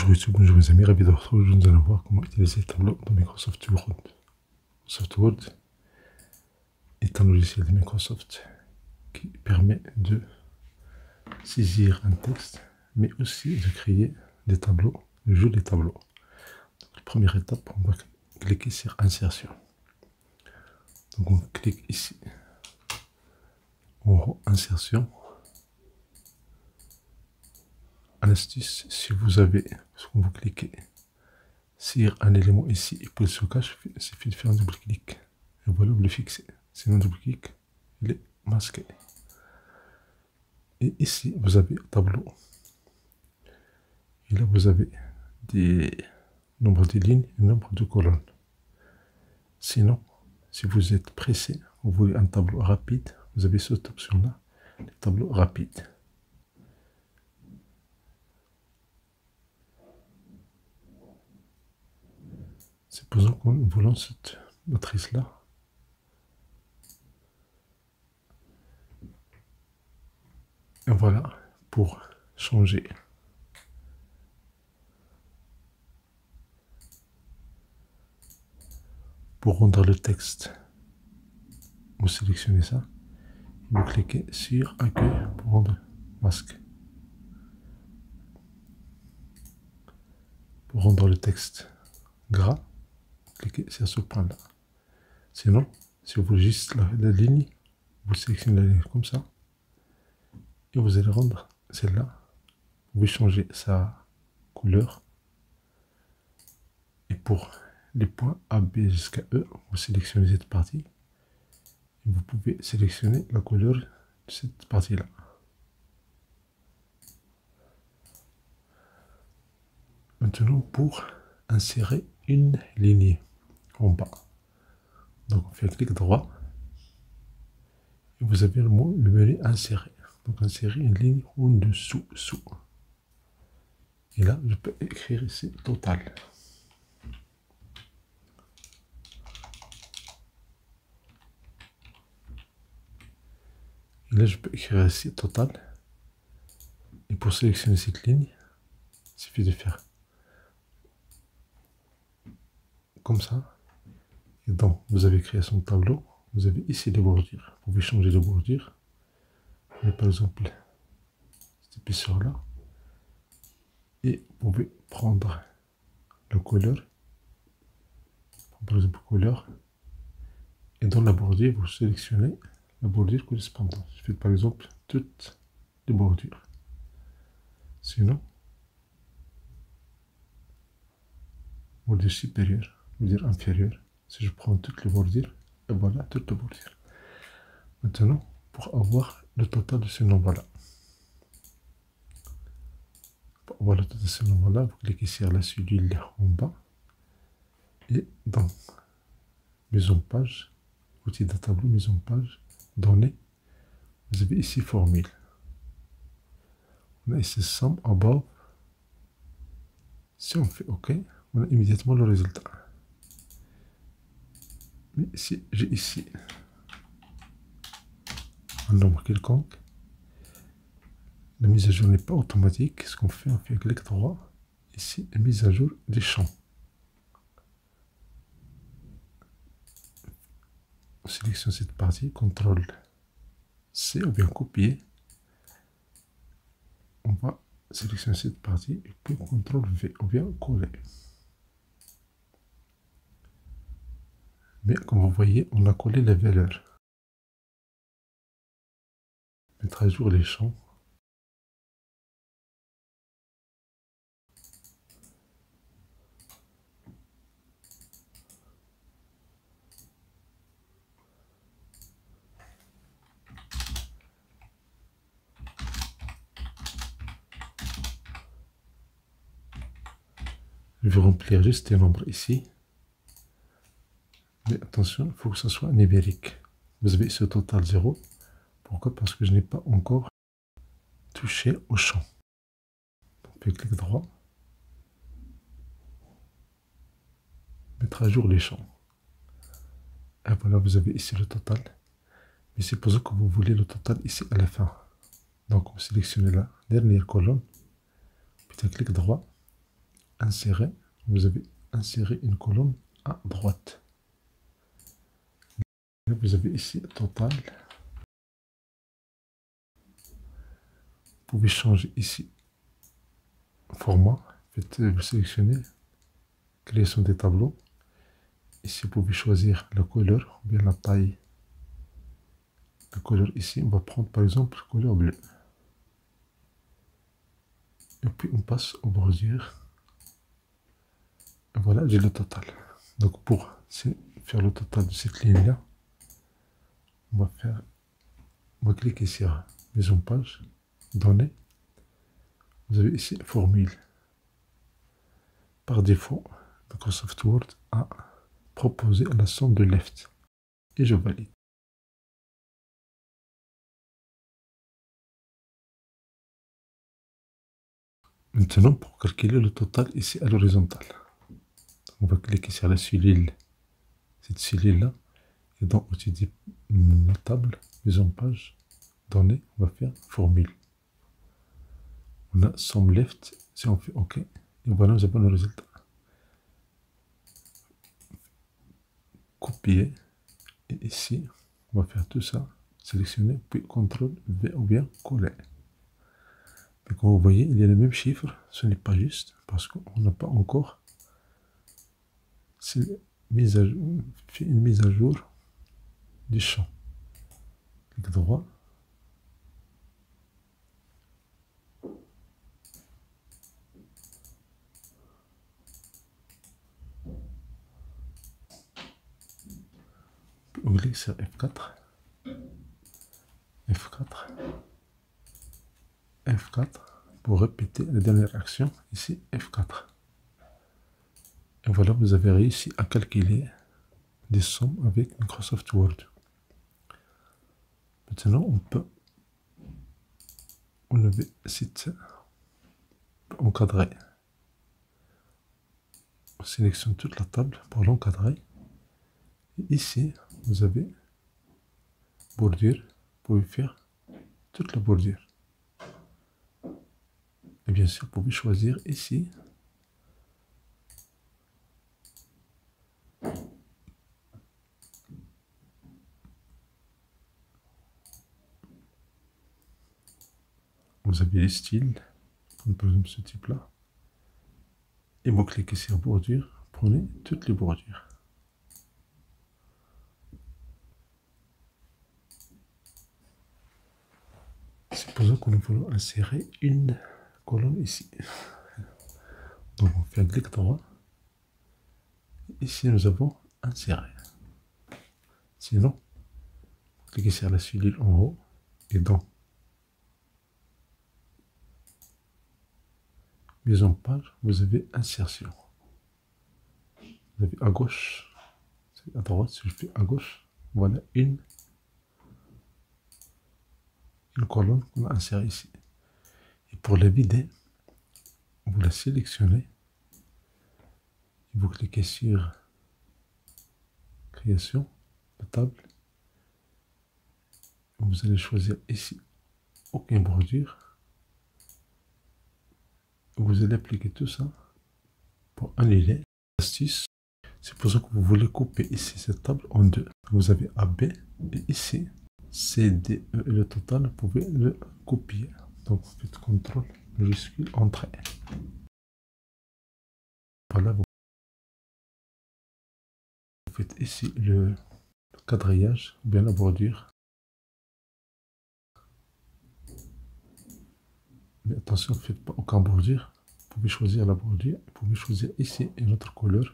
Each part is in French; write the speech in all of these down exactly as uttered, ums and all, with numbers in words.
Bonjour YouTube, bonjour mes amis, ravi de vous retrouver. Nous allons voir comment utiliser le tableau dans Microsoft Word. Microsoft Word est un logiciel de Microsoft qui permet de saisir un texte, mais aussi de créer des tableaux, de jouer des tableaux. Donc, la première étape, on va cliquer sur Insertion. Donc on clique ici, en haut, Insertion. En astuce, si vous avez, quand vous cliquez sur un élément ici et qu'il se cache, il suffit de faire un double clic. Et voilà, vous le fixez. Sinon, un double clic, il est masqué. Et ici, vous avez un tableau. Et là, vous avez des nombres de lignes et nombre de colonnes. Sinon, si vous êtes pressé, vous voulez un tableau rapide, vous avez cette option-là, le tableau rapide. Supposons qu'on voulons cette matrice-là. Et voilà, pour changer. Pour rendre le texte, vous sélectionnez ça. Vous cliquez sur Accueil pour rendre masque. Pour rendre le texte gras, cliquez sur ce point-là. Sinon, si vous voulez juste la, la ligne, vous sélectionnez la ligne comme ça. Et vous allez rendre celle-là. Vous pouvez changer sa couleur. Et pour les points A, B jusqu'à E, vous sélectionnez cette partie. Et vous pouvez sélectionner la couleur de cette partie-là. Maintenant, pour insérer une ligne en bas. Donc, on fait un clic droit. Et vous avez le mot, le menu insérer. Donc, insérer une ligne en dessous, sous. Et là, je peux écrire ici total. Et là, je peux écrire ici total. Et pour sélectionner cette ligne, il suffit de faire comme ça. Et donc, vous avez créé son tableau. Vous avez ici les bordures. Vous pouvez changer de bordure. Mais par exemple, cette épaisseur-là. Et vous pouvez prendre la couleur. Par exemple, couleur. Et dans la bordure, vous sélectionnez la bordure correspondante. Je fais par exemple toutes les bordures. Sinon, bordure supérieure, bordure inférieure. Si je prends toutes les bordures, et voilà toutes les bordures. Maintenant, pour avoir le total de ce nombre-là. Pour avoir le total de ce nombre-là, vous cliquez sur la cellule en bas. Et dans mise en page, outil de tableau, mise en page, données, vous avez ici formule. On a ici sum above. Si on fait OK, on a immédiatement le résultat. Mais si j'ai ici un nombre quelconque, la mise à jour n'est pas automatique. Ce qu'on fait, on fait un clic droit. Ici, la mise à jour des champs. On sélectionne cette partie, contrôle C ou bien copier. On va sélectionner cette partie et puis contrôle V ou bien coller. Mais comme vous voyez, on a collé les valeurs. Mettre à jour les champs. Je vais remplir juste les nombres ici. Mais attention, il faut que ce soit numérique. Vous avez ce total zéro. Pourquoi? Parce que je n'ai pas encore touché au champ. On fait clic droit. Mettre à jour les champs. Et voilà, vous avez ici le total. Mais supposons que vous voulez le total ici à la fin. Donc, vous sélectionnez la dernière colonne. Puis un clic droit. insérer, vous avez inséré une colonne à droite. Là, vous avez ici total. Vous pouvez changer ici format. Faites, vous sélectionnez création des tableaux. Ici, vous pouvez choisir la couleur ou bien la taille. La couleur ici, on va prendre par exemple couleur bleue. Et puis on passe aux bordures. Et voilà, j'ai le total. Donc pour faire le total de cette ligne-là, on va faire, on va cliquer sur mise en page, données. Vous avez ici formule. Par défaut, Microsoft Word a proposé la somme de left. Et je valide. Maintenant, pour calculer le total ici à l'horizontale, on va cliquer sur la cellule, cette cellule-là, et dans outil de la table, mise en page, données, on va faire formule. On a somme left, si on fait OK, et voilà, nous avons le résultat. Copier, et ici, on va faire tout ça, sélectionner, puis contrôle V ou bien coller. Et comme vous voyez, il y a les mêmes chiffres, ce n'est pas juste, parce qu'on n'a pas encore mise à jour, fait une mise à jour du champ. Clic droit. On clique sur F quatre. F quatre. F quatre pour répéter la dernière action, ici F quatre. Et voilà, vous avez réussi à calculer des sommes avec Microsoft Word. Maintenant, on peut enlever site, encadrer. On sélectionne toute la table pour l'encadrer. Et ici, vous avez bordure. Vous pouvez faire toute la bordure. Et bien sûr, vous pouvez choisir ici vous avez les styles, par exemple ce type-là. Et vous cliquez sur bordure, prenez toutes les bordures. C'est pour ça que nous voulons insérer une colonne ici. Donc on fait un clic droit. Ici nous avons inséré. Sinon, cliquez sur la cellule en haut et dans mise en page, vous avez insertion. Vous avez à gauche, à droite, si je fais à gauche, voilà une, une colonne qu'on a insérée ici. Et pour la vider, vous la sélectionnez et vous cliquez sur création de table. Vous allez choisir ici aucune bordure. Vous allez appliquer tout ça pour annuler l'astuce. C'est pour ça que vous voulez couper ici cette table en deux. Vous avez A B et ici C D E et le total, vous pouvez le copier. Donc vous faites contrôle majuscule entrée. Voilà, vous faites ici le quadrillage, ou bien la bordure. Mais attention, ne faites pas aucun bordure. Vous pouvez choisir la bordure. Vous pouvez choisir ici une autre couleur.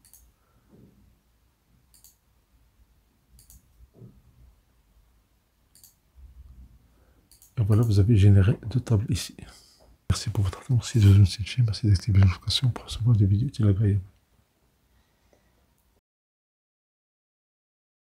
Et voilà, vous avez généré deux tables ici. Merci pour votre attention. Si vous avez une chaîne, merci d'activer les notifications pour recevoir des vidéos utiles et agréables.